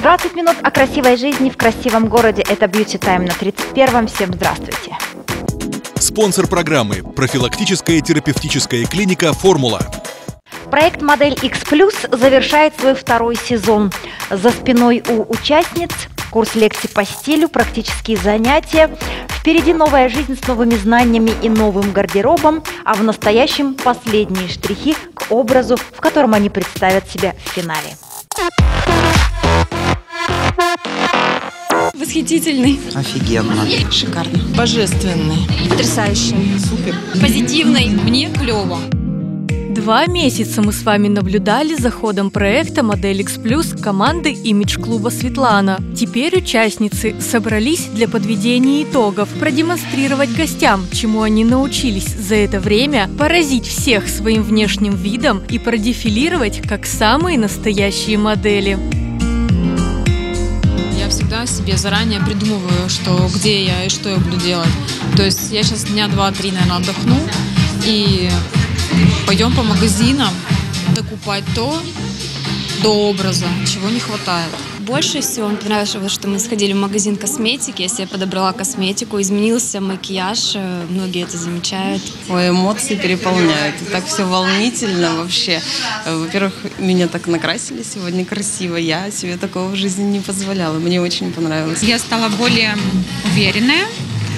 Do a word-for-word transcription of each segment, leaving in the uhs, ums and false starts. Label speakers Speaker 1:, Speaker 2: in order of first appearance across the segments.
Speaker 1: двадцать минут о красивой жизни в красивом городе. Это Beauty Time на тридцать первом. Всем здравствуйте.
Speaker 2: Спонсор программы – профилактическая терапевтическая клиника «Формула».
Speaker 1: Проект «Модель X Plus» завершает свой второй сезон. За спиной у участниц курс лекций по стилю, практические занятия. Впереди новая жизнь с новыми знаниями и новым гардеробом, а в настоящем последние штрихи к образу, в котором они представят себя в финале.
Speaker 3: Восхитительный.
Speaker 4: Офигенно.
Speaker 3: Шикарно.
Speaker 5: Божественный.
Speaker 3: Потрясающий.
Speaker 5: Супер.
Speaker 3: Позитивный. Мне клево.
Speaker 6: Два месяца мы с вами наблюдали за ходом проекта «Модель X Plus» команды имидж-клуба «Светлана». Теперь участницы собрались для подведения итогов, продемонстрировать гостям, чему они научились за это время, поразить всех своим внешним видом и продефилировать как самые настоящие модели.
Speaker 7: Я всегда себе заранее придумываю, что где я и что я буду делать. То есть я сейчас дня два-три, наверное, отдохну и пойдем по магазинам докупать то до образа, чего не хватает.
Speaker 3: Больше всего мне понравилось, что мы сходили в магазин косметики, я себе подобрала косметику, изменился макияж, многие это замечают.
Speaker 4: Ой, эмоции переполняют. И так все волнительно вообще. Во-первых, меня так накрасили сегодня красиво. Я себе такого в жизни не позволяла. Мне очень понравилось.
Speaker 8: Я стала более уверенная,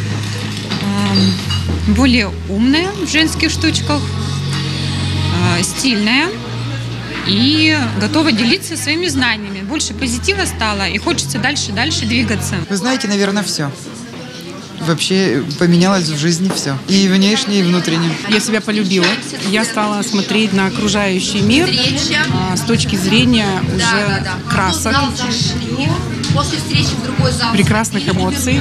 Speaker 8: более умная в женских штучках, стильная и готова делиться своими знаниями. Больше позитива стало и хочется дальше-дальше двигаться.
Speaker 9: Вы знаете, наверное, все. Вообще поменялось в жизни все. И внешне, и внутренне.
Speaker 5: Я себя полюбила. Я стала смотреть на окружающий мир а, с точки зрения уже красок, прекрасных эмоций.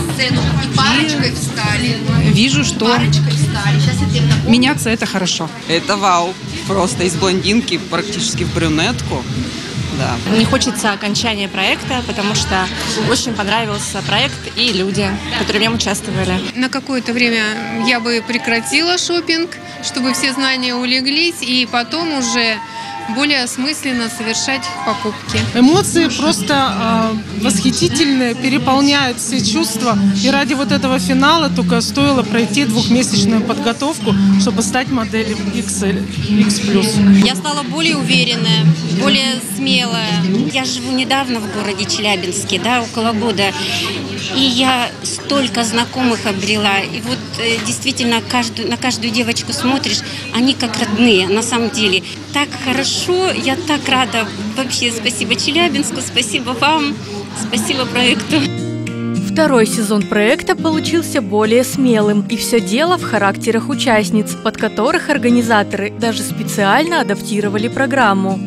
Speaker 5: И вижу, что меняться это хорошо.
Speaker 10: Это вау. Просто из блондинки практически в брюнетку. Да.
Speaker 11: Мне хочется окончания проекта, потому что очень понравился проект и люди, которые в нем участвовали.
Speaker 12: На какое-то время я бы прекратила шопинг, чтобы все знания улеглись, и потом уже более осмысленно совершать покупки.
Speaker 13: Эмоции просто э, восхитительные, переполняют все чувства. И ради вот этого финала только стоило пройти двухмесячную подготовку, чтобы стать моделью икс эль, X Plus.
Speaker 14: Я стала более уверенная, более смелая. Я живу недавно в городе Челябинске, да, около года. И я столько знакомых обрела. И вот э, действительно каждую, на каждую девочку смотришь, они как родные, на самом деле. Так хорошо, я так рада. Вообще спасибо Челябинску, спасибо вам, спасибо проекту.
Speaker 6: Второй сезон проекта получился более смелым, и все дело в характерах участниц, под которых организаторы даже специально адаптировали программу.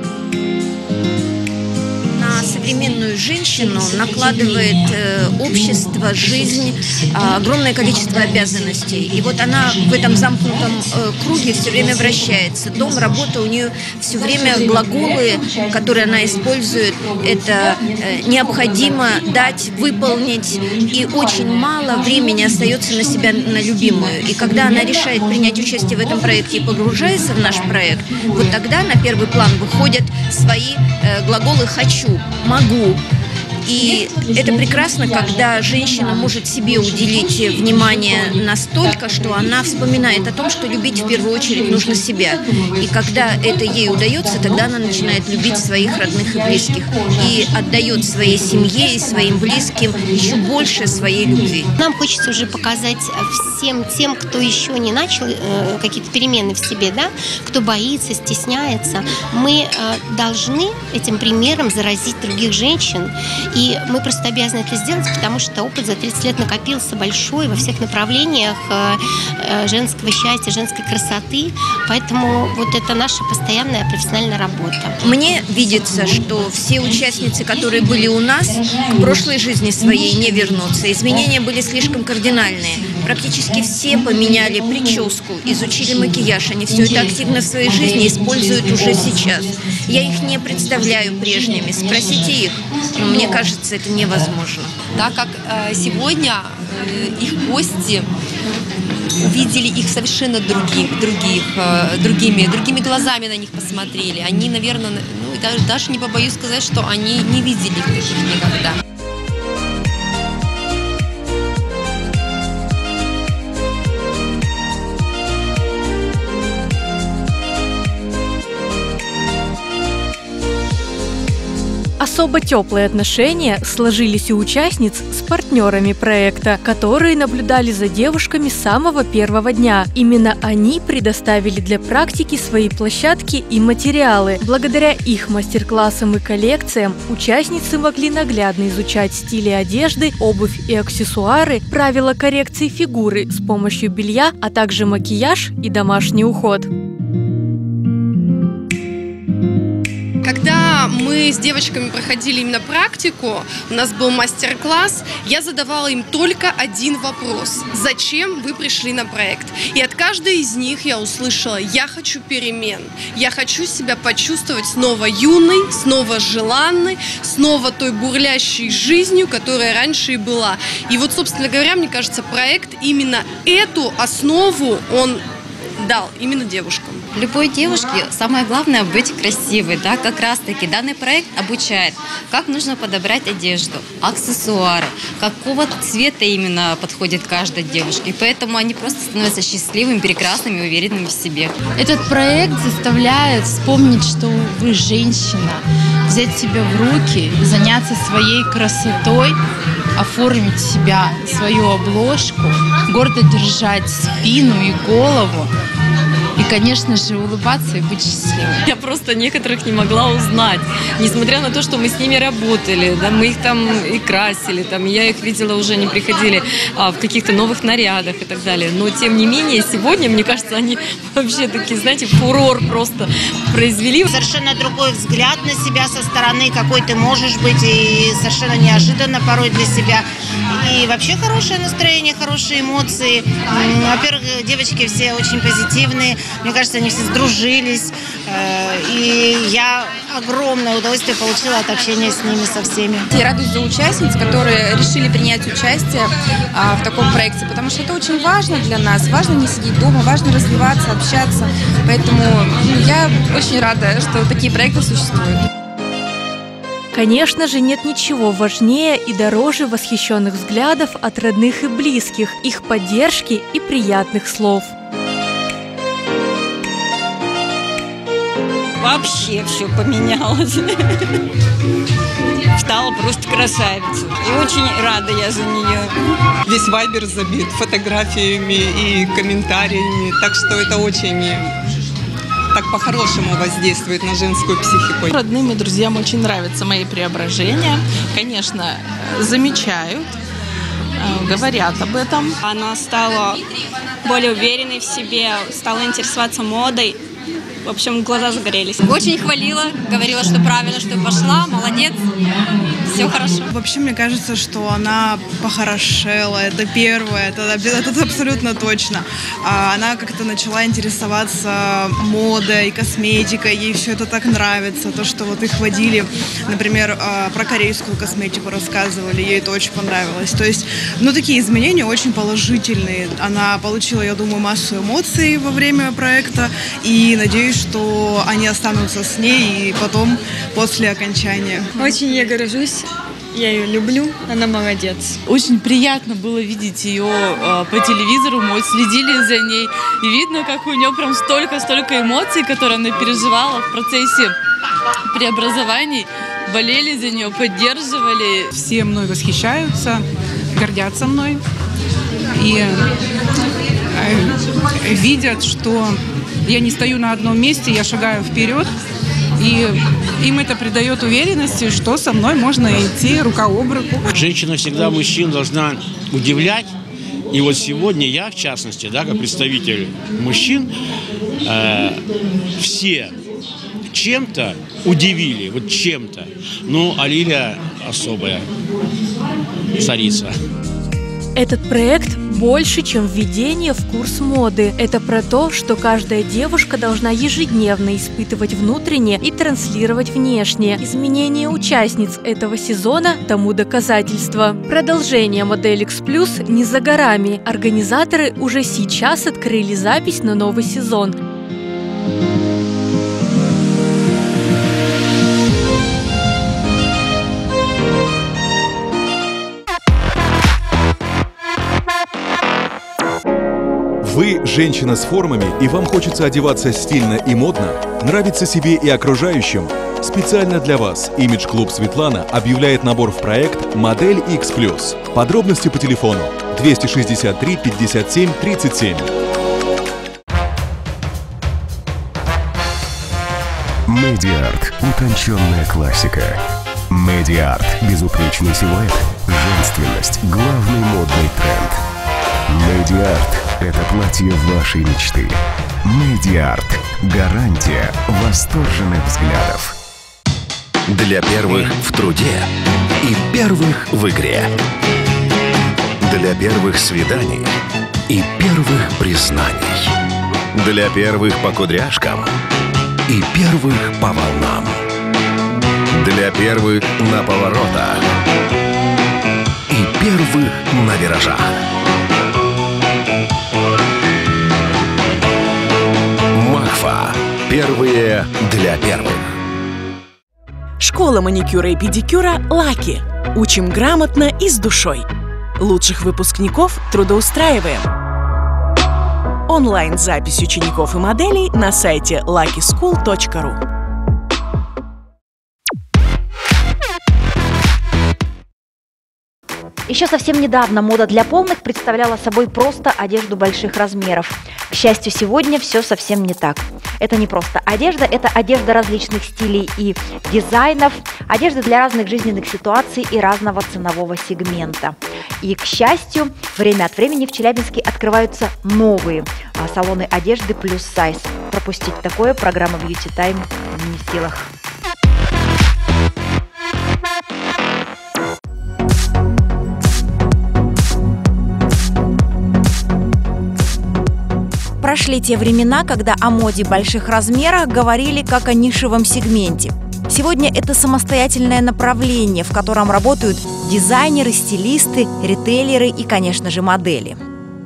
Speaker 15: Современную женщину накладывает э, общество, жизнь, э, огромное количество обязанностей. И вот она в этом замкнутом э, круге все время вращается. Дом, работа, у нее все время глаголы, которые она использует, это э, необходимо дать, выполнить. И очень мало времени остается на себя, на любимую. И когда она решает принять участие в этом проекте и погружается в наш проект, вот тогда на первый план выходят свои э, глаголы «хочу», «могу». И это прекрасно, когда женщина может себе уделить внимание настолько, что она вспоминает о том, что любить в первую очередь нужно себя. И когда это ей удается, тогда она начинает любить своих родных и близких. И отдает своей семье и своим близким еще больше своей любви.
Speaker 16: Нам хочется уже показать всем тем, кто еще не начал э, какие-то перемены в себе, да, кто боится, стесняется. Мы э, должны этим примером заразить других женщин. И мы просто обязаны это сделать, потому что опыт за тридцать лет накопился большой во всех направлениях женского счастья, женской красоты. Поэтому вот это наша постоянная профессиональная работа.
Speaker 15: Мне видится, что все участницы, которые были у нас, к прошлой жизни своей не вернутся. Изменения были слишком кардинальные. Практически все поменяли прическу, изучили макияж. Они все это активно в своей жизни используют уже сейчас. Я их не представляю прежними. Спросите их. Но мне кажется, это невозможно.
Speaker 17: Так как э, сегодня э, их гости увидели их совершенно других, других, другими, другими глазами на них посмотрели. Они, наверное, ну, даже, даже не побоюсь сказать, что они не видели их таких никогда.
Speaker 6: Особо теплые отношения сложились у участниц с партнерами проекта, которые наблюдали за девушками с самого первого дня. Именно они предоставили для практики свои площадки и материалы. Благодаря их мастер-классам и коллекциям участницы могли наглядно изучать стили одежды, обувь и аксессуары, правила коррекции фигуры с помощью белья, а также макияж и домашний уход.
Speaker 18: Когда мы с девочками проходили именно практику, у нас был мастер-класс, я задавала им только один вопрос. Зачем вы пришли на проект? И от каждой из них я услышала: я хочу перемен. Я хочу себя почувствовать снова юной, снова желанной, снова той бурлящей жизнью, которая раньше и была. И вот, собственно говоря, мне кажется, проект именно эту основу он дал именно девушкам.
Speaker 19: Любой девушке самое главное быть красивой, да, как раз таки данный проект обучает, как нужно подобрать одежду, аксессуары, какого цвета именно подходит каждой девушке, и поэтому они просто становятся счастливыми, прекрасными, уверенными в себе.
Speaker 20: Этот проект заставляет вспомнить, что вы женщина, взять себя в руки, заняться своей красотой, оформить себя, свою обложку, гордо держать спину и голову. И, конечно же, улыбаться и быть счастливой.
Speaker 3: Я просто некоторых не могла узнать. Несмотря на то, что мы с ними работали, да, мы их там и красили, там, я их видела, уже не приходили а, в каких-то новых нарядах и так далее. Но, тем не менее, сегодня, мне кажется, они вообще такие, знаете, фурор просто произвели.
Speaker 21: Совершенно другой взгляд на себя со стороны, какой ты можешь быть, и совершенно неожиданно порой для себя. И вообще хорошее настроение, хорошие эмоции. Во-первых, девочки все очень позитивные. Мне кажется, они все сдружились. И я огромное удовольствие получила от общения с ними, со всеми.
Speaker 22: Я радуюсь за участниц, которые решили принять участие в таком проекте, потому что это очень важно для нас. Важно не сидеть дома, важно развиваться, общаться. Поэтому ну, я очень рада, что такие проекты существуют.
Speaker 6: Конечно же, нет ничего важнее и дороже восхищенных взглядов от родных и близких, их поддержки и приятных слов.
Speaker 23: Вообще все поменялось. Стала просто красавицей. И очень рада я за нее.
Speaker 10: Весь вайбер забит фотографиями и комментариями. Так что это очень так по-хорошему воздействует на женскую психику.
Speaker 24: Родным и друзьям очень нравятся мои преображения. Конечно, замечают, говорят об этом.
Speaker 25: Она стала более уверенной в себе, стала интересоваться модой. В общем, глаза загорелись.
Speaker 3: Очень хвалила, говорила, что правильно, что пошла, молодец, все хорошо.
Speaker 26: Вообще, мне кажется, что она похорошела, это первое, это, это абсолютно точно. Она как-то начала интересоваться модой, косметикой, ей все это так нравится. То, что вот их водили, например, про корейскую косметику рассказывали, ей это очень понравилось. То есть, ну, такие изменения очень положительные. Она получила, я думаю, массу эмоций во время проекта, и надеюсь, что они останутся с ней и потом, после окончания.
Speaker 27: Очень я горжусь, я ее люблю, она молодец.
Speaker 28: Очень приятно было видеть ее э, по телевизору, мы следили за ней, и видно, как у нее прям столько-столько эмоций, которые она переживала в процессе преобразований, болели за нее, поддерживали.
Speaker 5: Все мной восхищаются, гордятся мной и э, видят, что я не стою на одном месте, я шагаю вперед, и им это придает уверенности, что со мной можно идти рука об руку.
Speaker 29: Женщина всегда мужчин должна удивлять. И вот сегодня я, в частности, да, как представитель мужчин, э, все чем-то удивили, вот чем-то. Ну, а Лиля особая царица.
Speaker 6: Этот проект больше, чем введение в курс моды. Это про то, что каждая девушка должна ежедневно испытывать внутреннее и транслировать внешнее. Изменение участниц этого сезона тому доказательство. Продолжение Модель X Plus не за горами. Организаторы уже сейчас открыли запись на новый сезон.
Speaker 1: Вы женщина с формами, и вам хочется одеваться стильно и модно, нравится себе и окружающим? Специально для вас Image Club Светлана объявляет набор в проект «Модель X Plus». Подробности по телефону двести шестьдесят три пятьдесят семь тридцать семь.
Speaker 2: Медиарт. Утонченная классика. Медиарт. Безупречный силуэт. Женственность. Главный модный тренд. Медиарт. Это платье вашей мечты. Медиарт. Гарантия восторженных взглядов.
Speaker 4: Для первых в труде и первых в игре. Для первых свиданий и первых признаний. Для первых по кудряшкам и первых по волнам. Для первых на поворотах и первых на виражах. Махфа. Первые для первых.
Speaker 7: Школа маникюра и педикюра «Лаки». Учим грамотно и с душой. Лучших выпускников трудоустраиваем. Онлайн-запись учеников и моделей на сайте лаки скул точка ру.
Speaker 8: Еще совсем недавно мода для полных представляла собой просто одежду больших размеров. К счастью, сегодня все совсем не так. Это не просто одежда, это одежда различных стилей и дизайнов, одежда для разных жизненных ситуаций и разного ценового сегмента. И, к счастью, время от времени в Челябинске открываются новые а, салоны одежды плюс сайз. Пропустить такое программа Beauty Time не в силах.
Speaker 9: Прошли те времена, когда о моде больших размерах говорили как о нишевом сегменте. Сегодня это самостоятельное направление, в котором работают дизайнеры, стилисты, ритейлеры и, конечно же, модели.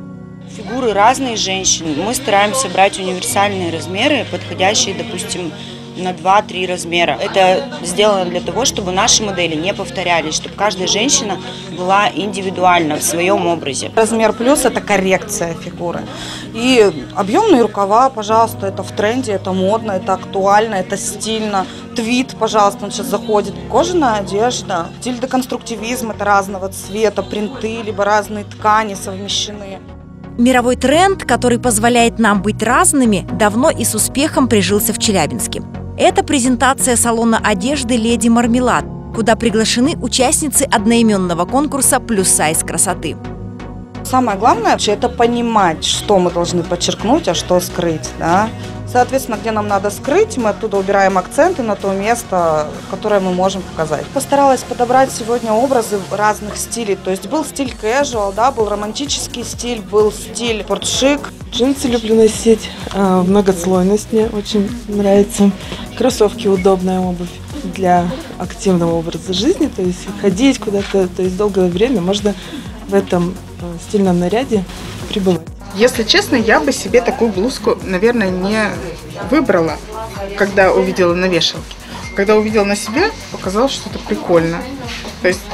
Speaker 11: Фигуры разные женщин. Мы стараемся брать универсальные размеры, подходящие, допустим, на два-три размера. Это сделано для того, чтобы наши модели не повторялись, чтобы каждая женщина была индивидуальна в своем образе.
Speaker 12: Размер плюс – это коррекция фигуры. И объемные рукава, пожалуйста, это в тренде, это модно, это актуально, это стильно. Твид, пожалуйста, он сейчас заходит. Кожаная одежда, стиль деконструктивизм – это разного цвета, принты, либо разные ткани совмещены.
Speaker 9: Мировой тренд, который позволяет нам быть разными, давно и с успехом прижился в Челябинске. Это презентация салона одежды «Леди Мармелад», куда приглашены участницы одноименного конкурса «Плюс сайз красоты».
Speaker 12: Самое главное – это понимать, что мы должны подчеркнуть, а что скрыть. Да? Соответственно, где нам надо скрыть, мы оттуда убираем акценты на то место, которое мы можем показать. Постаралась подобрать сегодня образы разных стилей. То есть был стиль casual, да, был романтический стиль, был стиль спортшик.
Speaker 13: Джинсы люблю носить, многослойность мне очень нравится. Кроссовки – удобная обувь для активного образа жизни. То есть ходить куда-то, то есть долгое время можно в этом стильном наряде пребывать.
Speaker 30: Если честно, я бы себе такую блузку, наверное, не выбрала, когда увидела на вешалке. Когда увидела на себе, показалось что-то прикольно. То есть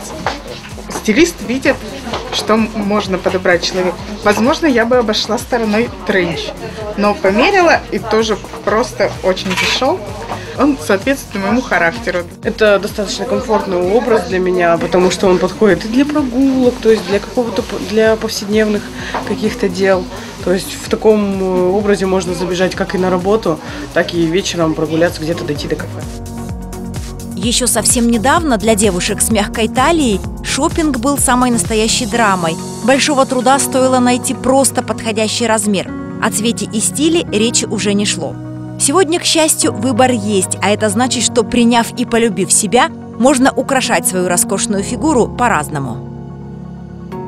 Speaker 30: стилист видит, что можно подобрать человеку. Возможно, я бы обошла стороной тренч, но померила и тоже просто очень зашел. Он соответствует моему характеру.
Speaker 13: Это достаточно комфортный образ для меня, потому что он подходит и для прогулок, то есть для какого-то для повседневных каких-то дел. То есть в таком образе можно забежать как и на работу, так и вечером прогуляться, где-то дойти до кафе.
Speaker 9: Еще совсем недавно для девушек с мягкой талией шопинг был самой настоящей драмой. Большого труда стоило найти просто подходящий размер. О цвете и стиле речи уже не шло. Сегодня, к счастью, выбор есть, а это значит, что, приняв и полюбив себя, можно украшать свою роскошную фигуру по-разному.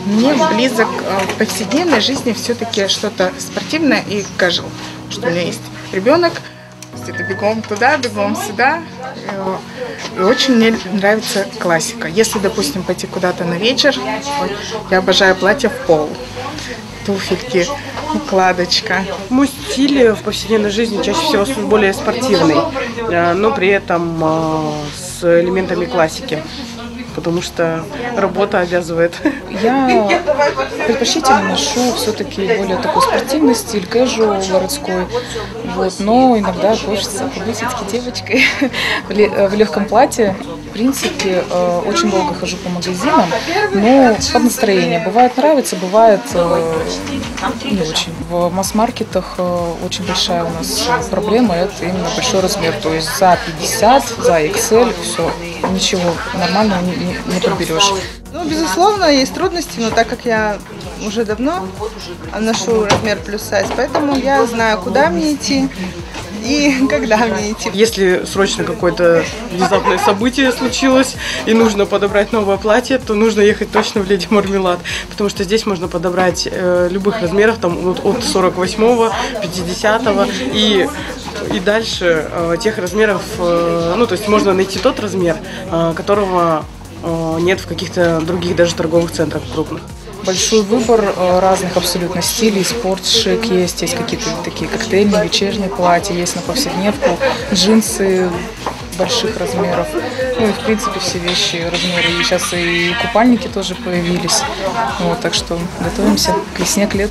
Speaker 30: Мне близок в повседневной жизни все-таки что-то спортивное и casual, что у меня есть ребенок, это бегом туда, бегом сюда. И очень мне нравится классика. Если, допустим, пойти куда-то на вечер, я обожаю платье в пол, туфельки, укладочка.
Speaker 14: Мой стиль в повседневной жизни чаще всего более спортивный, но при этом с элементами классики, потому что работа обязывает.
Speaker 15: Я предпочтительно ношу все-таки более такой спортивный стиль, casual, городской. Вот. Но иногда хочется побыть все-таки девочкой в легком платье. В принципе, очень долго хожу по магазинам, но под настроение. Бывает нравится, бывает не очень. В масс-маркетах очень большая у нас проблема, это именно большой размер. То есть за пятьдесят, за икс эль, все, ничего нормального не, не, не подберешь.
Speaker 16: Ну, безусловно, есть трудности, но так как я уже давно ношу размер плюс сайз, поэтому я знаю, куда мне идти и когда мне идти.
Speaker 14: Если срочно какое-то внезапное событие случилось и нужно подобрать новое платье, то нужно ехать точно в Леди Мармелад, потому что здесь можно подобрать э, любых размеров, там от, от сорок восьмого, пятидесятого и и дальше э, тех размеров, э, ну то есть можно найти тот размер, э, которого э, нет в каких-то других даже торговых центрах крупных.
Speaker 15: Большой выбор разных абсолютно стилей, спорт-шик есть, есть какие-то такие коктейльные, вечерние платья, есть на повседневку, джинсы больших размеров, ну и в принципе все вещи размеры, и сейчас и купальники тоже появились, вот, так что готовимся к весне, к лету.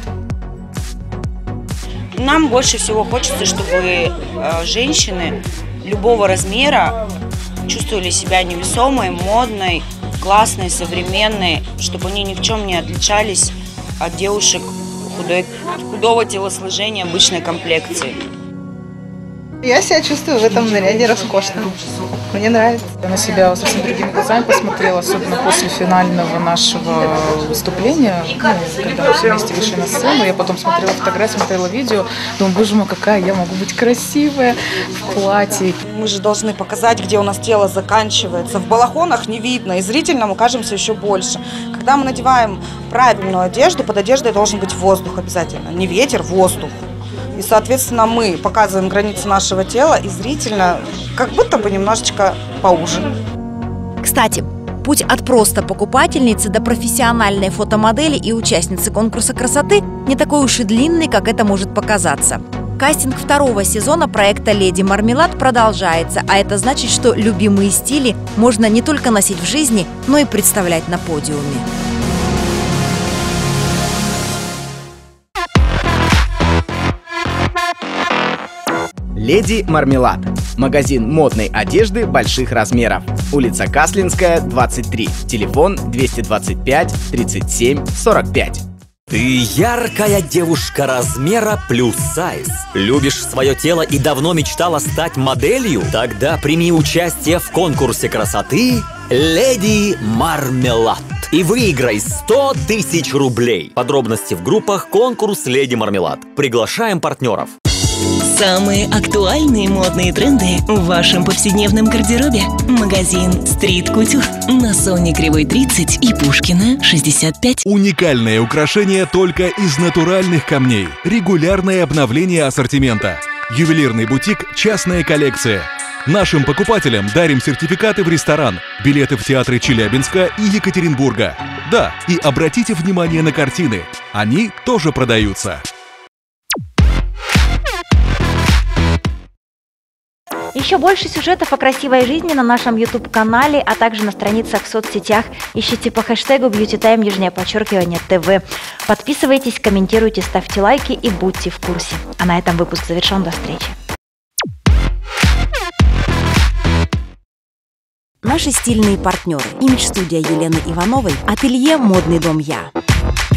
Speaker 11: Нам больше всего хочется, чтобы э, женщины любого размера чувствовали себя невесомой, модной, классной, современной, чтобы они ни в чем не отличались от девушек худой, худого телосложения, обычной комплекции.
Speaker 16: Я себя чувствую в этом наряде роскошно. Мне нравится.
Speaker 15: Я на себя совсем другими глазами посмотрела, особенно после финального нашего выступления, ну, когда мы все вместе вышли на сцену. Я потом смотрела фотографии, смотрела видео, думаю, боже мой, какая я могу быть красивая в платье.
Speaker 12: Мы же должны показать, где у нас тело заканчивается. В балахонах не видно, и зрительно мы кажемся еще больше. Когда мы надеваем правильную одежду, под одеждой должен быть воздух обязательно. Не ветер, воздух. И, соответственно, мы показываем границы нашего тела и зрительно как будто бы немножечко поуже.
Speaker 9: Кстати, путь от просто покупательницы до профессиональной фотомодели и участницы конкурса красоты не такой уж и длинный, как это может показаться. Кастинг второго сезона проекта «Леди Мармелад» продолжается, а это значит, что любимые стили можно не только носить в жизни, но и представлять на подиуме.
Speaker 17: «Леди Мармелад» – магазин модной одежды больших размеров. Улица Каслинская, двадцать три. Телефон двести двадцать пять тридцать семь сорок пять.
Speaker 18: Ты яркая девушка размера плюс сайз. Любишь свое тело и давно мечтала стать моделью? Тогда прими участие в конкурсе красоты «Леди Мармелад» и выиграй сто тысяч рублей. Подробности в группах «Конкурс Леди Мармелад». Приглашаем партнеров.
Speaker 19: Самые актуальные модные тренды в вашем повседневном гардеробе. Магазин Street Couture на Соне Кривой тридцать и Пушкина шестьдесят пять.
Speaker 1: Уникальное украшение только из натуральных камней. Регулярное обновление ассортимента. Ювелирный бутик «Частная коллекция». Нашим покупателям дарим сертификаты в ресторан, билеты в театры Челябинска и Екатеринбурга. Да, и обратите внимание на картины. Они тоже продаются.
Speaker 8: Еще больше сюжетов о красивой жизни на нашем YouTube-канале, а также на страницах в соцсетях. Ищите по хэштегу BeautyTime, нижнее подчеркивание, ТВ. Подписывайтесь, комментируйте, ставьте лайки и будьте в курсе. А на этом выпуск завершен. До встречи.
Speaker 9: Наши стильные партнеры. Имидж-студия Елены Ивановой, ателье «Модный дом Я».